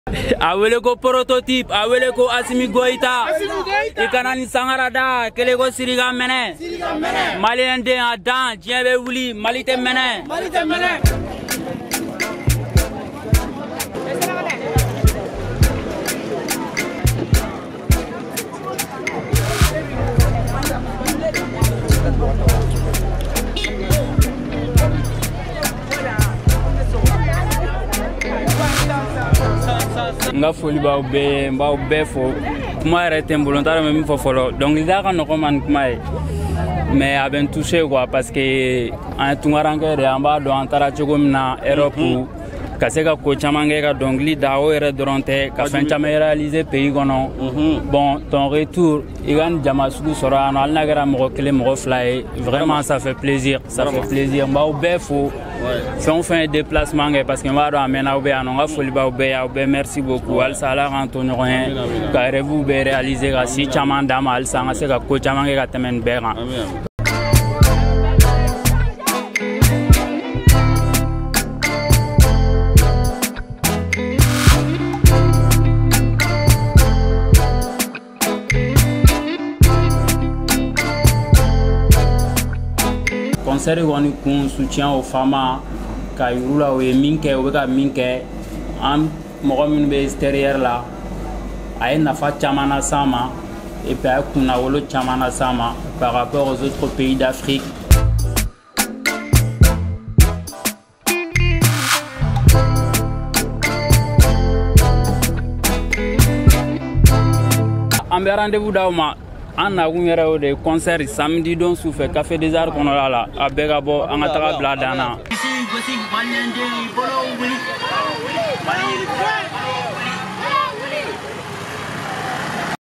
Awele ko prototype, awele ko Assimi Goïta. Ikanani Sangarada, Kelego Siriga Mene. Malien de Adan, Djebe Wuli, Malite Mene. Nga foli baw be fo kuma yɛrɛ tɛ n bolo n t'a dɔn min fɔ fɔlɔ dɔnkilida ka nɔgɔ man kuma ye mais a bɛ n touché quoi parce que an ye tunkarankɛ de an b'a dɔn an taara cogo min na Europe ka se ka ko caman kɛ ka dɔnkili da o yɛrɛ dɔrɔn tɛ ka fɛn caman réaliser pays kɔnɔ bon ton retour i ka nin jama sugu sɔrɔ yan nɔ hali n'a kɛra mɔgɔ kelen mɔgɔ fila ye vraiment ça fait plaisir n b'aw bɛɛ fo fɛn o fɛn ye déplacement kɛ parce que n b'a dɔn a mɛnna aw bɛ yan nɔ n ka foli b'aw bɛɛ ye aw bɛɛ merci beaucoup halisa Ala k'an to ɲɔgɔn ye ka rêve bɛɛ réaliser ka si caman d'an ma halisa an ka se ka ko caman kɛ ka tɛmɛ nin bɛɛ kan. Concert kɔni kun soutien aux femmes ka yiru la o ye min kɛ o bɛ ka min kɛ an mɔgɔ minnu bɛ extérieur la a ye nafa caman las'an ma et puis a ye kunnawolo caman las'an ma par rapport aux autres pays d'Afrique. An bɛ rendez-vous d'aw ma. An nakun yɛrɛ o de concert samedi don sufɛ Café des Arts kɔnɔla la a bɛɛ ka bɔ an ka taga bila dan na.